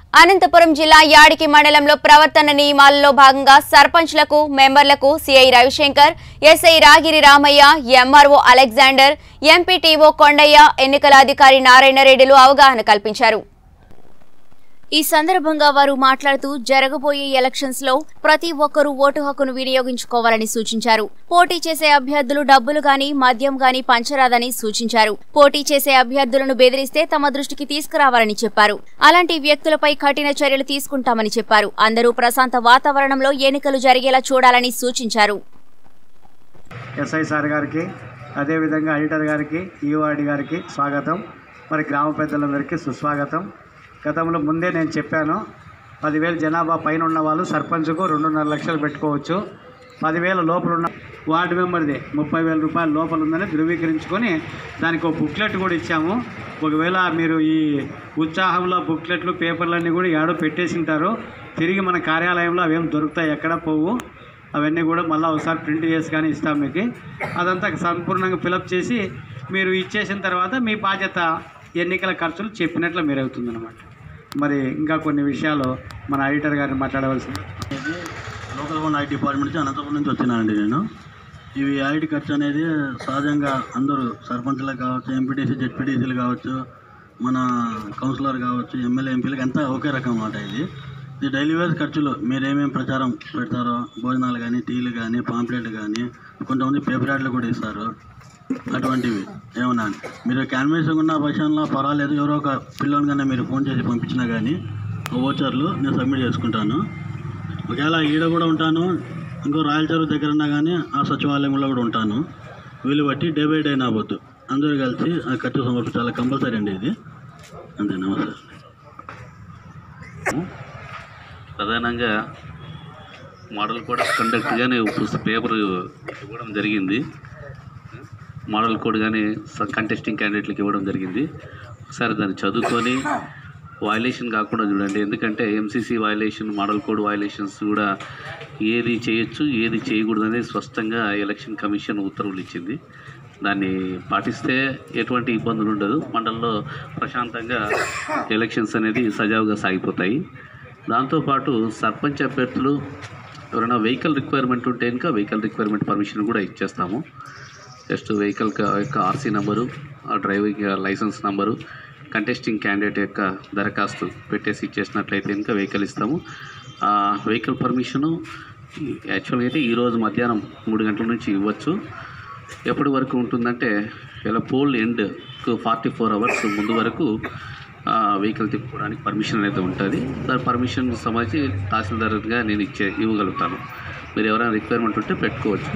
అనంతపురం జిల్లా యాడికి మండలంలో ప్రవర్తన నియమాలలో భాగంగా సర్పంచ్లకు మెంబర్లకు CI Ravishankar, SI Ragiri Ramaiah, MRO Alexander, MPTO Kondaiah, ఎన్నికల అధికారి నారాయణ రెడ్డిలు అవగాహన కల్పించారు. ఈ సందర్భంగా వారు మాట్లాడుతూ జరగబోయే ఎలక్షన్స్ లో ప్రతి ఒక్కరూ ఓటు హక్కును వినియోగించుకోవాలని సూచించారు. పోటీ చేసే అభ్యర్థులు డబ్బులు గాని మద్యం గాని పంచరాదని సూచించారు. పోటీ చేసే అభ్యర్థులను బెదిరిస్తే తమ దృష్టికి తీసుకురావాలని చెప్పారు. అలాంటి వ్యక్తులపై కఠిన చర్యలు తీసుకుంటామని చెప్పారు. అందరూ ప్రశాంత వాతావరణంలో ఎన్నికలు జరిగేలా చూడాలని సూచించారు. ఎస్ఐ సార్ గారికి, అదేవిధంగా ఎడిటర్ గారికి, ఈఓఆర్డి గారికి స్వాగతం. మరి గ్రామ పెద్దలందరికీ సుస్వాగతం. గతంలో ముందే నేను చెప్పాను, 10,000 జనాభా పైన ఉన్న వాళ్ళు సర్పంచ్కు 2.5 లక్షలు పెట్టుకోవచ్చు. 10,000 లోపల ఉన్న వార్డు మెంబర్ది 30,000 రూపాయల లోపల ఉందని ధృవీకరించుకొని దానికి ఒక బుక్లెట్ కూడా ఇచ్చాము. ఒకవేళ మీరు ఈ ఉత్సాహంలో బుక్లెట్లు పేపర్లన్నీ కూడా ఏడో పెట్టేసింటారు, తిరిగి మన కార్యాలయంలో అవేం దొరుకుతాయి, ఎక్కడ పోవు. అవన్నీ కూడా మళ్ళీ ఒకసారి ప్రింట్ చేసి కానీ ఇస్తాం మీకు. అదంతా సంపూర్ణంగా ఫిలప్ చేసి మీరు ఇచ్చేసిన తర్వాత మీ బాధ్యత ఎన్నికల ఖర్చులు చెప్పినట్లు మీరు అవుతుందన్నమాట. మరి ఇంకా కొన్ని విషయాలు మన ఎడిటర్ గారిని మాట్లాడవలసింది. లోకల్ వన్ ఐటీ డిపార్ట్మెంట్ నుంచి అనంతపురం నుంచి వచ్చినానండి నేను. ఇవి ఐటీ ఖర్చు అనేది సహజంగా అందరూ సర్పంచ్లకు కావచ్చు, ఎంపీటీసీ జెడ్పీటీసీలు కావచ్చు, మన కౌన్సిలర్ కావచ్చు, ఎమ్మెల్యే ఎంపీలకు అంతా ఒకే రకం మాట. ఇది డైలీ వేస్ ఖర్చులు. మీరు ఏమేమి ప్రచారం పెడతారో, భోజనాలు కానీ, టీలు కానీ, పాంప్లెట్లు కానీ, కొంతమంది పేపర్ యాడ్లు కూడా ఇస్తారు. అటువంటివి ఏమన్నా మీరు క్యాన్వేసింగ్ ఉన్న పక్షంలో పర్వాలేదు, ఎవరో ఒక పిల్లని కన్నా మీరు ఫోన్ చేసి పంపించినా కానీ ఓచర్లు నేను సబ్మిట్ చేసుకుంటాను. ఒకవేళ ఈడ కూడా ఉంటాను, ఇంకో రాయల చెరువు దగ్గర ఉన్నా కానీ ఆ సచివాలయంలో కూడా ఉంటాను. వీళ్ళు బట్టి డే బై డే నాబోద్దు అందరూ కలిసి ఆ ఖర్చు సమర్పించాలి, కంపల్సరీ అండి ఇది. అంతే. నమస్తే. ప్రధానంగా మోడల్ కోడ్ కండక్ట్ కానీ పేపర్ ఇవ్వడం జరిగింది. మోడల్ కోడ్ కానీ కంటెస్టింగ్ క్యాండిడేట్లకు ఇవ్వడం జరిగింది. ఒకసారి దాన్ని చదువుకొని వయలేషన్ కాకుండా చూడండి. ఎందుకంటే MCC violation, model code violations కూడా ఏది చేయొచ్చు, ఏది చేయకూడదు అనేది స్పష్టంగా ఎలక్షన్ కమిషన్ ఉత్తర్వులు ఇచ్చింది. దాన్ని పాటిస్తే ఎటువంటి ఇబ్బందులు ఉండదు. మండలంలో ప్రశాంతంగా ఎలక్షన్స్ అనేది సజావుగా సాగిపోతాయి. దాంతోపాటు సర్పంచ్ అభ్యర్థులు ఎవరైనా వెహికల్ రిక్వైర్మెంట్ ఉంటే ఇంకా వెహికల్ రిక్వైర్మెంట్ పర్మిషన్ కూడా ఇచ్చేస్తాము. జస్ట్ వెహికల్ యొక్క RC number, driving license number, contesting candidate యొక్క దరఖాస్తు పెట్టేసి ఇచ్చేసినట్లయితే ఇంకా వెహికల్ ఇస్తాము. వెహికల్ పర్మిషను యాక్చువల్గా అయితే ఈరోజు మధ్యాహ్నం 3 గంటల నుంచి ఇవ్వచ్చు. ఎప్పటి వరకు ఉంటుందంటే ఇలా పోల్ ఎండ్కు 44 అవర్స్ ముందు వరకు వెహికల్ తిప్పుకోవడానికి పర్మిషన్ అయితే ఉంటుంది. దాని పర్మిషన్ సంబంధించి తహసీల్దార్గా నేను ఇవ్వగలుగుతాను. మీరు ఎవరైనా రిక్వైర్మెంట్ ఉంటే పెట్టుకోవచ్చు.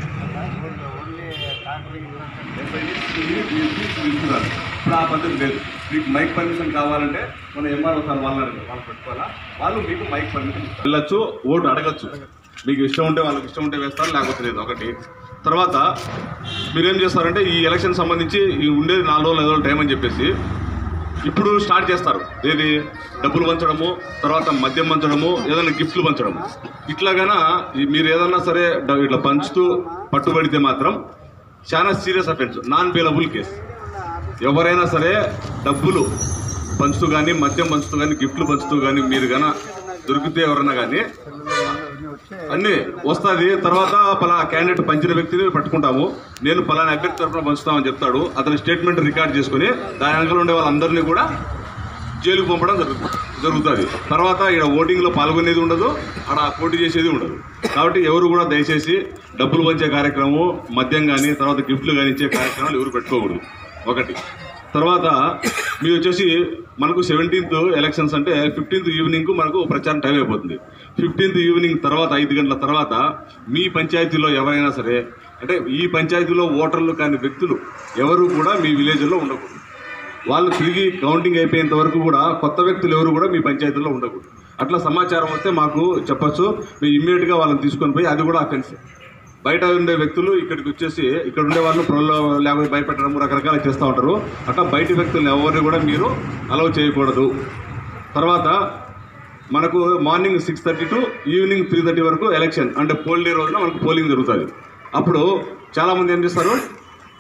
ఇప్పుడు ఆ పద్ధతి లేదు. మీకు మైక్ పర్మిషన్ కావాలంటే మన ఎంఆర్ఓ సార్ వాళ్ళు పెట్టుకోవాలా, వాళ్ళు మీకు మైక్ పర్మిషన్ వెళ్ళచ్చు, ఓటు అడగచ్చు. మీకు ఇష్టం ఉంటే వాళ్ళకి ఇష్టం ఉంటే వేస్తారు, లేకపోతే లేదు. ఒకటి. తర్వాత మీరేం చేస్తారంటే ఈ ఎలక్షన్ సంబంధించి ఉండేది 4 రోజులు 5 రోజులు టైం అని చెప్పేసి ఇప్పుడు స్టార్ట్ చేస్తారు. ఏది డబ్బులు పంచడము, తర్వాత మద్యం పంచడము, ఏదైనా గిఫ్ట్లు పంచడము. ఇట్లాగైనా మీరు ఏదన్నా సరే ఇట్లా పంచుతూ పట్టుబడితే మాత్రం చాలా serious offence, non bailable case. ఎవరైనా సరే డబ్బులు పంచుతూ కానీ, మద్యం పంచుతూ కానీ, గిఫ్ట్లు పంచుతూ కానీ మీరు కానీ దొరికితే ఎవరన్నా కానీ అన్నీ వస్తుంది. తర్వాత పలానా క్యాండిడేట్ పంచిన వ్యక్తిని పట్టుకుంటాము, నేను పలానా అభ్యర్థి తరఫున పంచుతామని చెప్తాడు. అతని స్టేట్మెంట్ రికార్డ్ చేసుకుని దాని వెనకాల ఉండే వాళ్ళందరినీ కూడా జైలుకు పంపడం జరుగుతుంది. తర్వాత ఇక్కడ ఓటింగ్లో పాల్గొనేది ఉండదు, అక్కడ పోటీ చేసేది ఉండదు. కాబట్టి ఎవరు కూడా దయచేసి డబ్బులు పంచే కార్యక్రమం, మద్యం కానీ, తర్వాత గిఫ్ట్లు కానీ ఇచ్చే కార్యక్రమాలు ఎవరు పెట్టుకోకూడదు. ఒకటి. తర్వాత మీరు వచ్చేసి మనకు 17th ఎలక్షన్స్ అంటే 15th ఈవినింగ్కు మనకు ప్రచారం టైం అయిపోతుంది. 15th ఈవినింగ్ తర్వాత 5 గంటల తర్వాత మీ పంచాయతీలో ఎవరైనా సరే, అంటే ఈ పంచాయతీలో ఓటర్లు కాని వ్యక్తులు ఎవరు కూడా మీ విలేజ్లో ఉండకూడదు. వాళ్ళు తిరిగి కౌంటింగ్ అయిపోయేంత వరకు కూడా కొత్త వ్యక్తులు ఎవరు కూడా మీ పంచాయతీలో ఉండకూడదు. అట్లా సమాచారం వస్తే మాకు చెప్పచ్చు, మేము ఇమ్మీడియట్గా వాళ్ళని తీసుకొని పోయి, అది కూడా అఫెన్స్. బయట ఉండే వ్యక్తులు ఇక్కడికి వచ్చేసి ఇక్కడ ఉండే వాళ్ళు లేకపోతే భయపెట్టడం రకరకాలు చేస్తూ ఉంటారు. అట్లా బయట వ్యక్తులను ఎవరిని కూడా మీరు అలౌ చేయకూడదు. తర్వాత మనకు మార్నింగ్ 6:30 to ఈవినింగ్ 3:30 వరకు ఎలక్షన్, అంటే పోల్ డే రోజున మనకు పోలింగ్ జరుగుతుంది. అప్పుడు చాలామంది ఏం చేస్తారు,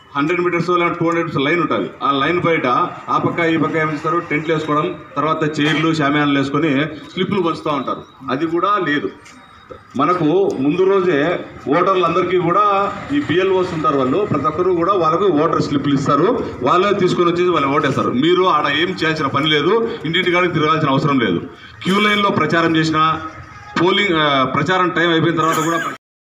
100 మీటర్స్ లేదా 200 మీటర్స్ లైన్ ఉంటుంది. ఆ లైన్ బయట ఆ పక్క ఈ పక్క ఏం చేస్తారు, టెంట్లు వేసుకోవడం, తర్వాత చైర్లు షామియానాలు వేసుకొని స్లిప్లు పంచుతూ ఉంటారు. అది కూడా లేదు. మనకు ముందు రోజే ఓటర్లందరికీ కూడా ఈ బిఎల్ఓస్ ఉంటారు, వాళ్ళు ప్రతి ఒక్కరు కూడా వాళ్ళకు ఓటర్ స్లిప్లు ఇస్తారు. వాళ్ళే తీసుకొని వచ్చేసి వాళ్ళు ఓటేస్తారు. మీరు ఆడ ఏం చేయాల్సిన పని లేదు, ఇంటింటికాడికి తిరగాల్సిన అవసరం లేదు. క్యూ లైన్లో ప్రచారం చేసిన, పోలింగ్ ప్రచారం టైం అయిపోయిన తర్వాత కూడా